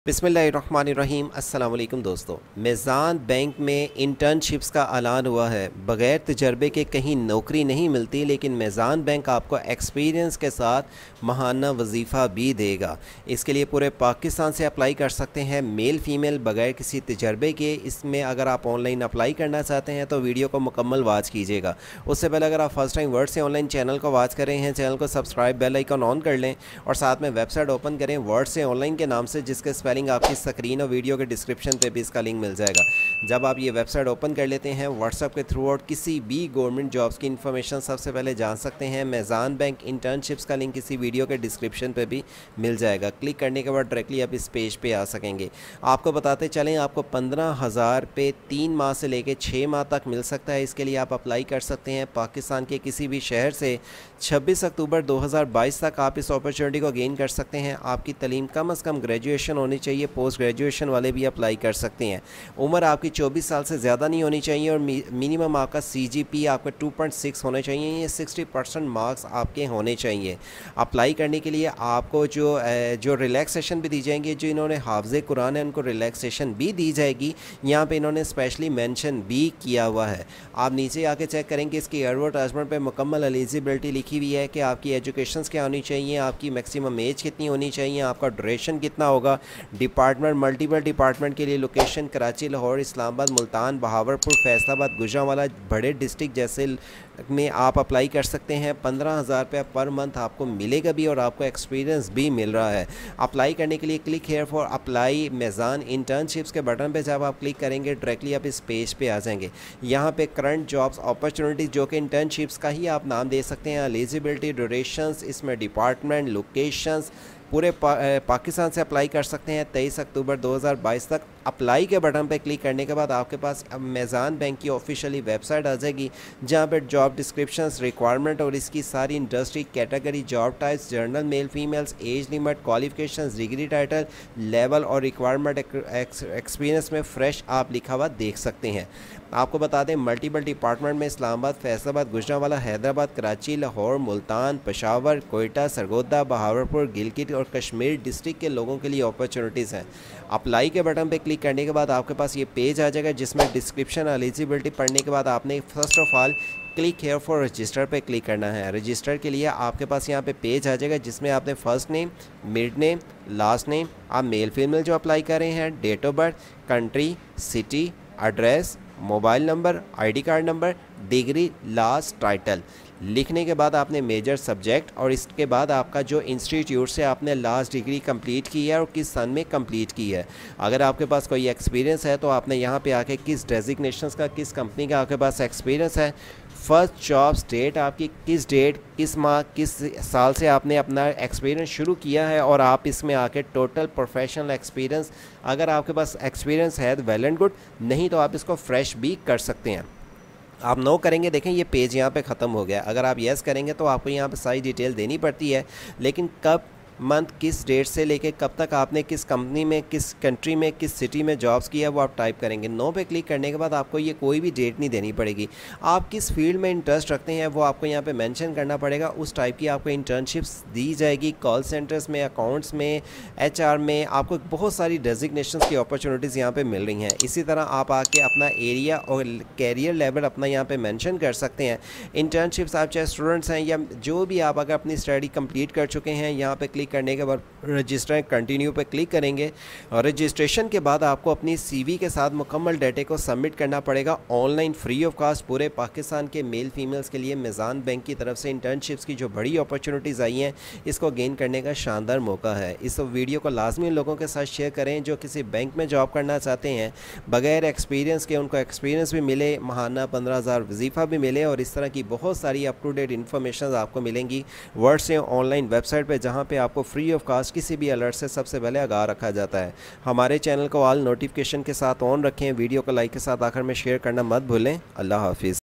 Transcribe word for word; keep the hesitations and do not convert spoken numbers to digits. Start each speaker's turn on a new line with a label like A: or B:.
A: बिस्मिल्लाहिर्रहमानिर्रहीम। अस्सलाम वालेकुम दोस्तों, मेज़ान बैंक में इंटर्नशिप्स का ऐलान हुआ है। बग़ैर तजर्बे के कहीं नौकरी नहीं मिलती, लेकिन मेज़ान बैंक आपको एक्सपीरियंस के साथ माहाना वजीफ़ा भी देगा। इसके लिए पूरे पाकिस्तान से अप्लाई कर सकते हैं, मेल फ़ीमेल, बग़ैर किसी तजर्बे के। इसमें अगर आप ऑनलाइन अप्लाई करना चाहते हैं तो वीडियो को मुकम्मल वॉच कीजिएगा। उससे पहले अगर आप फर्स्ट टाइम वर्ड से ऑनलाइन चैनल को वॉच कर रहे हैं, चैनल को सब्सक्राइब, बेल आइकन ऑन कर लें और साथ में वेबसाइट ओपन करें वर्ड से ऑनलाइन के नाम से, जिसके लिंक आपकी स्क्रीन और वीडियो के डिस्क्रिप्शन पे भी इसका लिंक मिल जाएगा। जब आप ये वेबसाइट ओपन कर लेते हैं, व्हाट्सएप के थ्रू आउट किसी भी गवर्नमेंट जॉब्स की इन्फॉर्मेशन सबसे पहले जान सकते हैं। मेज़ान बैंक इंटर्नशिप्स का लिंक इसी वीडियो के डिस्क्रिप्शन पे भी मिल जाएगा। क्लिक करने के बाद डायरेक्टली आप इस पेज पे आ सकेंगे। आपको बताते चलें, आपको पंद्रह हज़ार पे तीन माह से लेकर छः माह तक मिल सकता है। इसके लिए आप अप्लाई कर सकते हैं पाकिस्तान के किसी भी शहर से। छब्बीस अक्टूबर दो हज़ार बाईस तक आप इस अपॉर्चुनिटी को गेन कर सकते हैं। आपकी तलीम कम अज़ कम ग्रेजुएशन होनी चाहिए, पोस्ट ग्रेजुएशन वाले भी अप्लाई कर सकते हैं। उम्र आपकी चौबीस साल से ज़्यादा नहीं होनी चाहिए और मिनिमम आपका सीजीपी आपका टू पॉइंट सिक्स होना चाहिए। ये साठ परसेंट मार्क्स आपके होने चाहिए। अप्लाई करने के लिए आपको जो जो रिलैक्सेशन भी दी जाएंगी, जो इन्होंने हाफ़िज़े कुरान है उनको रिलैक्सेशन भी दी जाएगी। यहाँ पे इन्होंने स्पेशली मेंशन भी किया हुआ है। आप नीचे आके चेक करेंगे, इसकी एडवर्टाइजमेंट पे मुकम्मल एलिजिबिलिटी लिखी हुई है कि आपकी एजुकेशन क्या होनी चाहिए, आपकी मैक्सिमम एज कितनी होनी चाहिए, आपका ड्यूरेशन कितना होगा, डिपार्टमेंट मल्टीपल डिपार्टमेंट के लिए लोकेशन कराची, लाहौर, इस्लामाबाद, मुल्तान, बहावलपुर, फैसलाबाद, गुजरांवाला, बड़े डिस्ट्रिक्ट जैसे में आप अप्लाई कर सकते हैं। पंद्रह हज़ार रुपये पर मंथ आपको मिलेगा भी और आपको एक्सपीरियंस भी मिल रहा है। अप्लाई करने के लिए click here for apply Meezan internships के बटन पे जब आप क्लिक करेंगे, डायरेक्टली आप इस पेज पे आ जाएंगे। यहाँ पे करंट जॉब्स अपॉर्चुनिटीज़, जो कि इंटर्नशिप्स का ही आप नाम दे सकते हैं, एलिजिबिलिटी, ड्यूरेशंस, इसमें डिपार्टमेंट, लोकेशंस, पूरे पा, पाकिस्तान से अप्लाई कर सकते हैं। तेईस अक्टूबर दो हज़ार बाईस तक अप्लाई के बटन पर क्लिक करने के बाद आपके पास मेज़ान बैंक की ऑफिशियली वेबसाइट आ जाएगी, जहां पर जॉब डिस्क्रिप्शंस, रिक्वायरमेंट और इसकी सारी industry, category, job types, general, male females, age limit, qualifications, degree title, level और रिक्वायरमेंट, एक्सपीरियंस में फ्रेश आप लिखा हुआ देख सकते हैं। आपको बता दें, मल्टीपल डिपार्टमेंट में इस्लामाबाद, फैसलाबाद, गुजरांवाला, हैदराबाद, कराची, लाहौर, मुल्तान, पेशावर, कोयटा, सरगोदा, बहावलपुर, गिलगित और कश्मीर डिस्ट्रिक्ट के लोगों के लिए अपॉर्चुनिटीज़ हैं। अप्लाई के बटन पे क्लिक करने के बाद आपके पास ये पेज आ जाएगा, जिसमें डिस्क्रिप्शन, एलिजिबिलिटी पढ़ने के बाद आपने first of all click here for register पे क्लिक करना है। रजिस्टर के लिए आपके पास यहाँ पे पेज आ जाएगा, जिसमें आपने first name, mid name, last name, आप मेल फीमेल जो अप्लाई कर रहे हैं, date of birth, country, city, address, mobile number, ID card number, degree, last, title लिखने के बाद आपने मेजर सब्जेक्ट और इसके बाद आपका जो इंस्टीट्यूट से आपने लास्ट डिग्री कंप्लीट की है और किस सन में कंप्लीट की है। अगर आपके पास कोई एक्सपीरियंस है तो आपने यहाँ पे आके किस डेजिग्नेशंस का, किस कंपनी का आपके पास एक्सपीरियंस है, फर्स्ट जॉब डेट आपकी किस डेट, किस माह, किस साल से आपने अपना एक्सपीरियंस शुरू किया है, और आप इसमें आके टोटल प्रोफेशनल एक्सपीरियंस, अगर आपके पास एक्सपीरियंस है तो वेल एंड गुड, नहीं तो आप इसको फ्रेश भी कर सकते हैं। आप नो करेंगे, देखें ये पेज यहाँ पे ख़त्म हो गया। अगर आप येस करेंगे तो आपको यहाँ पे सारी डिटेल देनी पड़ती है, लेकिन कब, मंथ, किस डेट से लेके कब तक आपने किस कंपनी में, किस कंट्री में, किस सिटी में जॉब्स किया वो आप टाइप करेंगे। नो पे क्लिक करने के बाद आपको ये कोई भी डेट नहीं देनी पड़ेगी। आप किस फील्ड में इंटरेस्ट रखते हैं वो आपको यहाँ पे मेंशन करना पड़ेगा। उस टाइप की आपको इंटर्नशिप्स दी जाएगी। कॉल सेंटर्स में, अकाउंट्स में, एचआर में आपको बहुत सारी डेजिग्नेशंस की अपॉर्चुनिटीज़ यहाँ पे मिल रही हैं। इसी तरह आप आके अपना एरिया और कैरियर लेवल अपना यहाँ पे मेंशन कर सकते हैं। इंटर्नशिप्स आप चाहे स्टूडेंट्स हैं या जो भी, आप अगर अपनी स्टडी कंप्लीट कर चुके हैं, यहाँ पे क्लिक करने के बाद रजिस्टर कंटिन्यू पे क्लिक करेंगे और रजिस्ट्रेशन के बाद आपको अपनी सीवी के साथ मुकम्मल डाटे को सबमिट करना पड़ेगा ऑनलाइन, फ्री ऑफ कास्ट। पूरे पाकिस्तान के मेल फीमेल्स के लिए मेज़ान बैंक की तरफ से इंटर्नशिप्स की जो बड़ी अपॉर्चुनिटीज़ आई हैं, इसको गेन करने का शानदार मौका है। इस वीडियो को लाजमी उन लोगों के साथ शेयर करें जो किसी बैंक में जॉब करना चाहते हैं, बगैर एक्सपीरियंस के उनको एक्सपीरियंस भी मिले, माहाना पंद्रह हज़ार वजीफ़ा भी मिले, और इस तरह की बहुत सारी अप टू डेट इन्फॉर्मेशन आपको मिलेंगी वर्ड से ऑनलाइन वेबसाइट पर, जहाँ पर आपको फ्री ऑफ कास्ट किसी भी अलर्ट से सबसे पहले आगाह रखा जाता है। हमारे चैनल को ऑल नोटिफिकेशन के साथ ऑन रखें। वीडियो को लाइक के साथ आखिर में शेयर करना मत भूलें। अल्लाह हाफिज़।